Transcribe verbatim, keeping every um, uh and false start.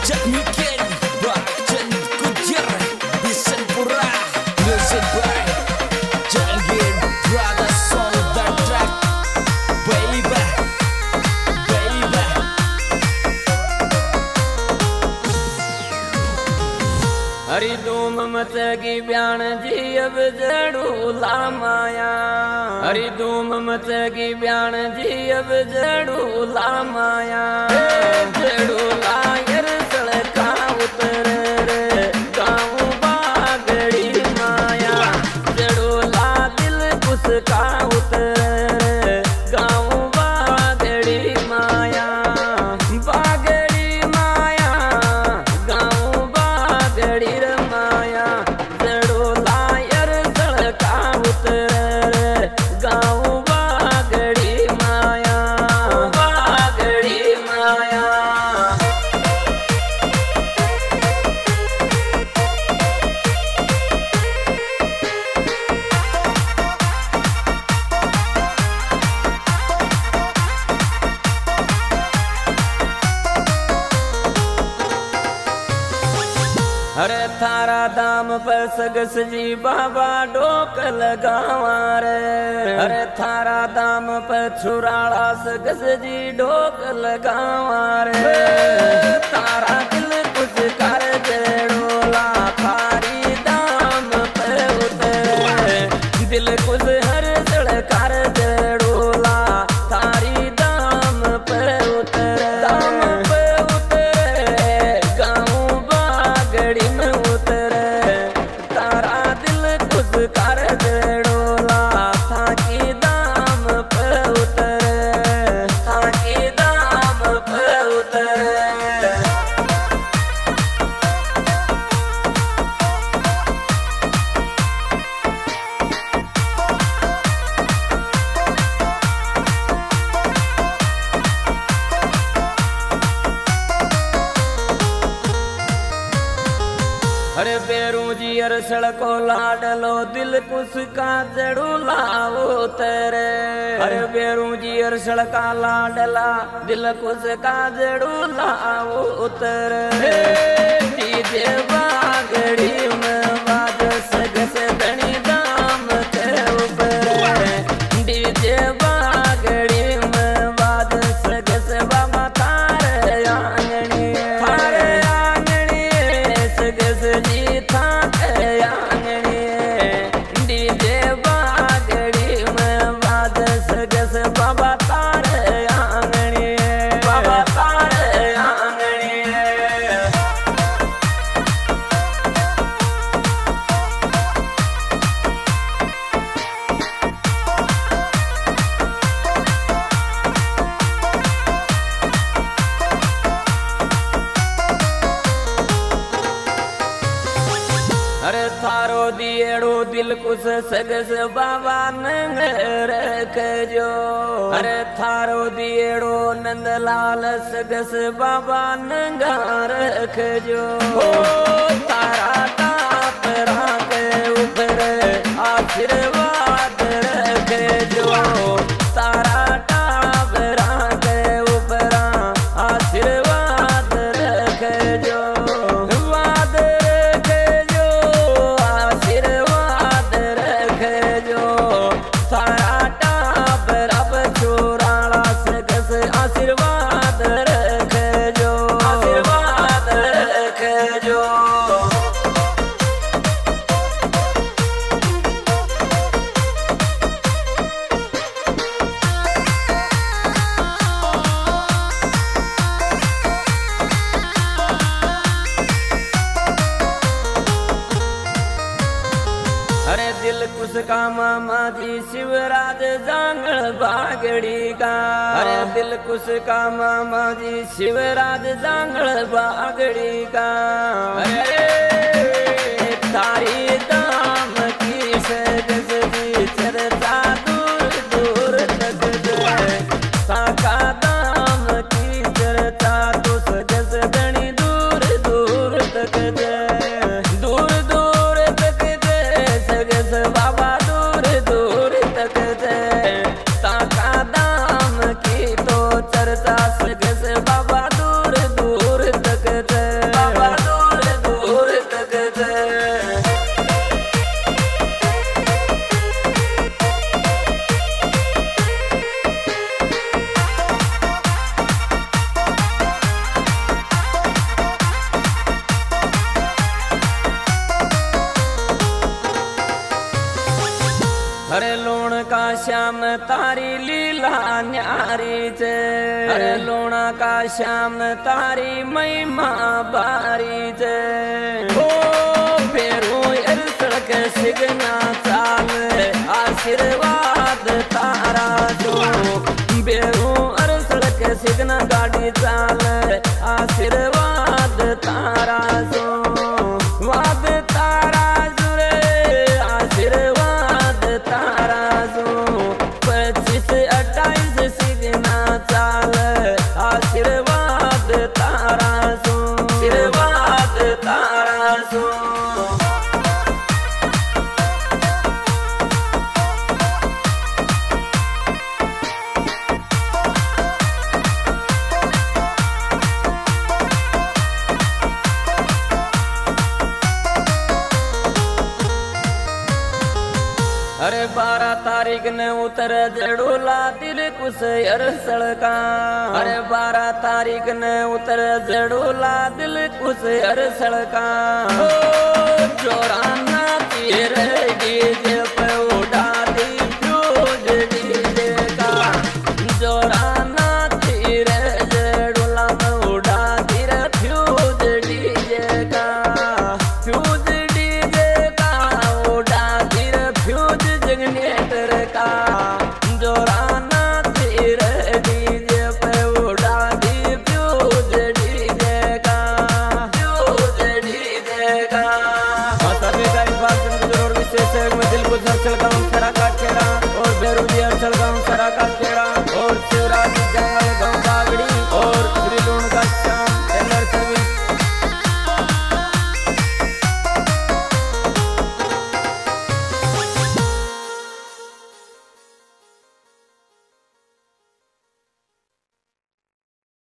हरी धूम मचगी ब्याण जी अब जड़ू ला माया। हरी धूम मचगी ब्याण जी अब जड़ू ला माया। जड़ू ला यर सड़का उतर रे गाँव बागड़ी माया। जड़ू ला दिल कुसका उतर रे गाँव बागड़ी माया। बागड़ी माया गाँव बागड़ी माया। जड़ू ला यर सड़का उतर रे गाँव बागड़ी माया। बागड़ी माया। अरे थारा दाम पर सगस जी बाबा डोक लगावा रे। अरे थारा दाम पर छुराड़ा सगस जी डोक लगावा रे। तारा दिल कुछ कर जड़ोला थारी दाम पे उतरे। दिल कुछ हर सड़कर जड़ोला थारी दाम पे उतरे। दाम पे उतरे गाँव बागड़ी में उतरे। तारा दिल कुछ कर जड़ोला था की दाम पे उतरे। था की दाम पे उतरे। अरे बेरू जी अर सड़को लाडलो दिल कुसका जड़ू लाओ तेरे। अरे बेरू जी अर सड़का लाडला दिल कुसका जड़ू लाओ तेरे। डीजे बागड़ी में बाज सगस धनी दाम के ऊपर। डीजे बागड़ी में बाज सगस बाबा थारे आंगनी। थारे आंगनी सगस जी थारे आंगनी। डीजे बागड़ी में बाज सगस बाबा थारे आंगनी। बाबा थारे आंगनी। अरे थारो दिएड़ो दिल कुछ सगस बाबा नंग रख जो। अरे थारो दिएड़ो नंदलाल सगस बाबा नंगा रख जो। ओ तारा ताप राख ऊपर आशीर्वाद रख जो। तारा ताप राख ऊपर आशीर्वाद रख जो। वाद रख जो आशीर्वाद रख जो। तारा टाप रब छोराला सगस आशीर्वाद रख जो। आशीर्वाद रख जो। अरे दिल कुछ का मामा जी शिवराज जांगल बागड़ी का। अरे दिल कुछ का मामा जी शिवराज जांगल बागड़ी का। अरे तारी दाम की सगस जी चर्चा दूर दूर तक जाए। साका दाम की चर्चा तो सगस धनी दूर दूर तक जाए। दूर दूर तक जाए सगस बाबा दूर दूर तक जाए। ताका दाम की तो चर्चा सगस बाबा दूर दूर तक जाए। श्याम तारी लीला न्यारी छे अरे लोणा का श्याम तारी महिमा बारी छे ओ फेरू एर सड़क सिगना चाल आशीर्वाद तारा जो बेरू अर सड़क सिगना गाड़ी चाल आशीर्वाद तारा जो वाद तारा जो रे आशीर्वाद तारा जो पच्चीस अट्ठाईस सिगना चाल आशीर्वाद तारा जो आशीर्वाद तारा जो अरे बारह तारीख ने उतर जड़ोला दिल कुछ अर सड़का अरे बारह तारीख ने उतर जड़ोला दिल कुछ अर सड़का जोराना तीर डीजे पे उड़ा दी फ्यूज डीजे का जोराना तीर जड़ोला पे उड़ा दी फ्यूज डीजे का फ्यूज डीजे का उड़ा दी फ्यूज जगनेटर का जोराना तीर डीजे पे उड़ा दी फ्यूज डीजे का फ्यूज डीजे का सभी का एक बात जरूर विशेष है मैं दिल को झलका